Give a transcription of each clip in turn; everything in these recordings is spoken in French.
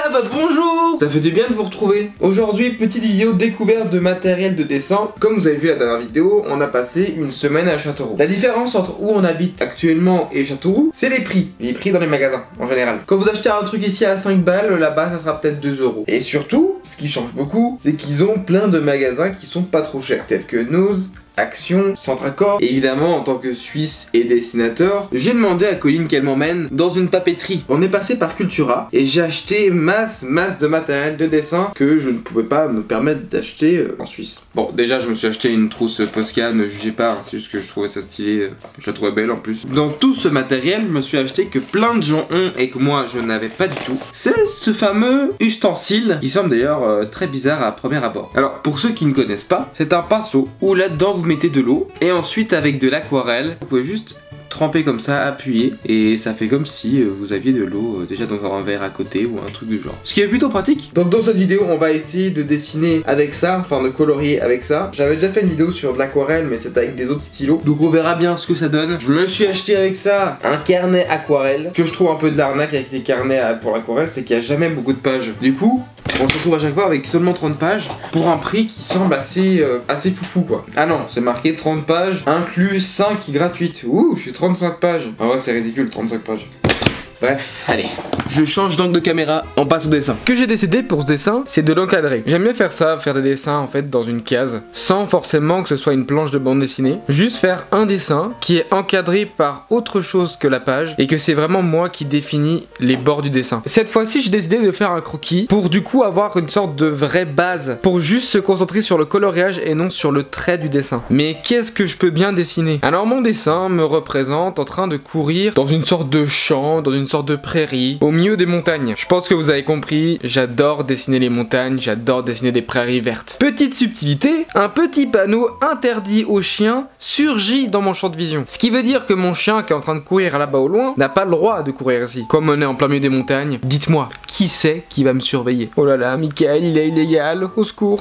Ah bah bonjour. Ça fait du bien de vous retrouver. Aujourd'hui, petite vidéo découverte de matériel de dessin. Comme vous avez vu la dernière vidéo, on a passé une semaine à Châteauroux. La différence entre où on habite actuellement et Châteauroux, c'est les prix. Les prix dans les magasins, en général. Quand vous achetez un truc ici à 5 balles, là-bas ça sera peut-être 2 euros. Et surtout, ce qui change beaucoup, c'est qu'ils ont plein de magasins qui sont pas trop chers. Tels que Nose, Action, Centracor. Et évidemment, en tant que Suisse et dessinateur, j'ai demandé à Colline qu'elle m'emmène dans une papeterie. On est passé par Cultura et j'ai acheté masse de matériel de dessin que je ne pouvais pas me permettre d'acheter en Suisse. Bon, déjà, je me suis acheté une trousse Posca, ne jugez pas, c'est juste que je trouvais ça stylé, je la trouvais belle en plus. Dans tout ce matériel, je me suis acheté que plein de gens ont et que moi, je n'avais pas du tout. C'est ce fameux ustensile qui semble d'ailleurs très bizarre à premier abord. Alors, pour ceux qui ne connaissent pas, c'est un pinceau où là-dedans, vous mettez de l'eau et ensuite avec de l'aquarelle, vous pouvez juste tremper comme ça, appuyer et ça fait comme si vous aviez de l'eau déjà dans un verre à côté ou un truc du genre. Ce qui est plutôt pratique. Donc dans cette vidéo, on va essayer de dessiner avec ça, enfin de colorier avec ça. J'avais déjà fait une vidéo sur de l'aquarelle mais c'était avec des autres stylos. Donc on verra bien ce que ça donne. Je me suis acheté avec ça un carnet aquarelle. Que je trouve un peu de l'arnaque avec les carnets pour l'aquarelle, c'est qu'il n'y a jamais beaucoup de pages. Du coup, on se retrouve à chaque fois avec seulement 30 pages pour un prix qui semble assez foufou quoi. Ah non, c'est marqué 30 pages, inclus 5 gratuites. Ouh, je suis 35 pages. En vrai, c'est ridicule, 35 pages. Bref, allez, je change d'angle de caméra, on passe au dessin. Ce que j'ai décidé pour ce dessin, c'est de l'encadrer. J'aime bien faire ça, faire des dessins en fait dans une case, sans forcément que ce soit une planche de bande dessinée. Juste faire un dessin qui est encadré par autre chose que la page et que c'est vraiment moi qui définis les bords du dessin. Cette fois-ci, j'ai décidé de faire un croquis pour du coup avoir une sorte de vraie base, pour juste se concentrer sur le coloriage et non sur le trait du dessin. Mais qu'est-ce que je peux bien dessiner? Alors mon dessin me représente en train de courir dans une sorte de champ, dans une sorte de prairie, au milieu des montagnes. Je pense que vous avez compris, j'adore dessiner les montagnes, j'adore dessiner des prairies vertes. Petite subtilité, un petit panneau interdit aux chiens surgit dans mon champ de vision. Ce qui veut dire que mon chien qui est en train de courir là-bas au loin n'a pas le droit de courir ici. Comme on est en plein milieu des montagnes, dites-moi, qui c'est qui va me surveiller? Oh là là, Michael, il est illégal, au secours.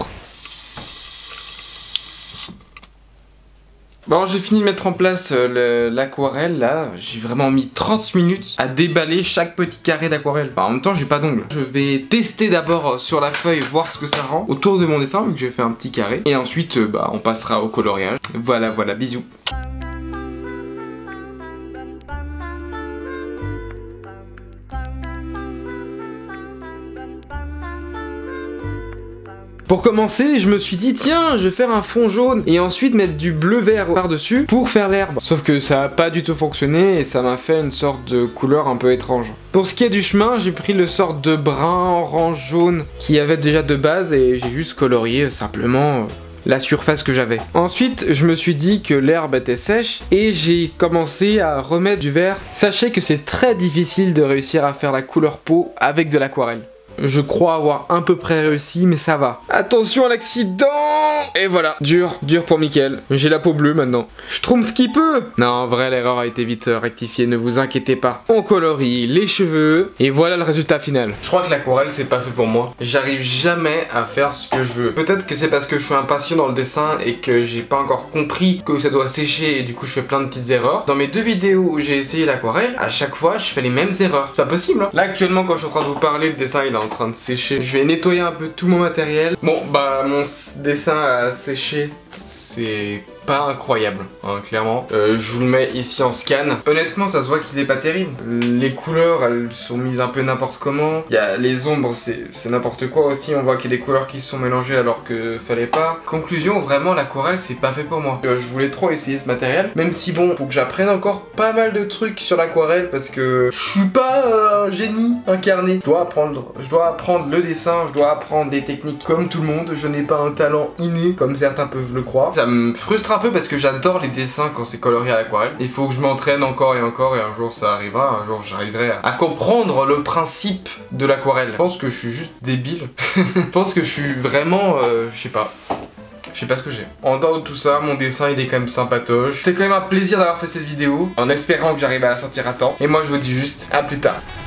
Bon, j'ai fini de mettre en place l'aquarelle là, j'ai vraiment mis 30 minutes à déballer chaque petit carré d'aquarelle. Enfin, en même temps, j'ai pas d'ongles. Je vais tester d'abord sur la feuille, voir ce que ça rend autour de mon dessin, vu que j'ai fait un petit carré. Et ensuite, on passera au coloriage. Voilà, bisous. Pour commencer, je me suis dit tiens, je vais faire un fond jaune et ensuite mettre du bleu vert par-dessus pour faire l'herbe. Sauf que ça a pas du tout fonctionné et ça m'a fait une sorte de couleur un peu étrange. Pour ce qui est du chemin, j'ai pris le sorte de brun, orange, jaune qu'il y avait déjà de base et j'ai juste colorié simplement la surface que j'avais. Ensuite, je me suis dit que l'herbe était sèche et j'ai commencé à remettre du vert. Sachez que c'est très difficile de réussir à faire la couleur peau avec de l'aquarelle. Je crois avoir à peu près réussi, mais ça va. Attention à l'accident! Et voilà, dur pour Mickaël. J'ai la peau bleue maintenant. Je trouve qu'il peut! Non, en vrai, l'erreur a été vite rectifiée, ne vous inquiétez pas. On colorie les cheveux, et voilà le résultat final. Je crois que l'aquarelle, c'est pas fait pour moi. J'arrive jamais à faire ce que je veux. Peut-être que c'est parce que je suis impatient dans le dessin et que j'ai pas encore compris que ça doit sécher, et du coup, je fais plein de petites erreurs. Dans mes 2 vidéos où j'ai essayé l'aquarelle, à chaque fois, je fais les mêmes erreurs. C'est pas possible, hein. Là, actuellement, quand je suis en train de vous parler, le dessin, il est en train de sécher. Je vais nettoyer un peu tout mon matériel. Bon, mon dessin a séché. C'est pas incroyable, hein, clairement. Je vous le mets ici en scan. Honnêtement, ça se voit qu'il est pas terrible. Les couleurs, elles sont mises un peu n'importe comment. Il y a les ombres, c'est n'importe quoi aussi. On voit qu'il y a des couleurs qui se sont mélangées alors que fallait pas. Conclusion, vraiment, l'aquarelle, c'est pas fait pour moi. Je voulais trop essayer ce matériel. Même si, bon, faut que j'apprenne encore pas mal de trucs sur l'aquarelle parce que je suis pas un génie incarné. Je dois apprendre le dessin, je dois apprendre des techniques comme tout le monde. Je n'ai pas un talent inné comme certains peuvent le croire. Ça me frustre un peu parce que j'adore les dessins quand c'est colorié à l'aquarelle. Il faut que je m'entraîne encore et encore et un jour ça arrivera, un jour j'arriverai à comprendre le principe de l'aquarelle. Je pense que je suis juste débile. Je pense que je suis vraiment, je sais pas ce que j'ai. En dehors de tout ça, mon dessin il est quand même sympatoche. C'était quand même un plaisir d'avoir fait cette vidéo, en espérant que j'arrive à la sortir à temps. Et moi je vous dis juste à plus tard.